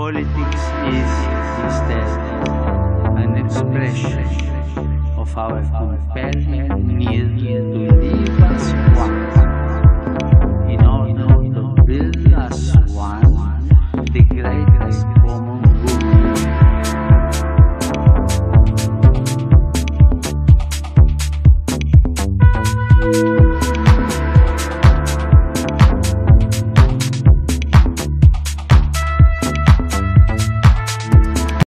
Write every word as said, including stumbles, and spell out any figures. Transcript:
Politics is instead an expression of our compelling need to live as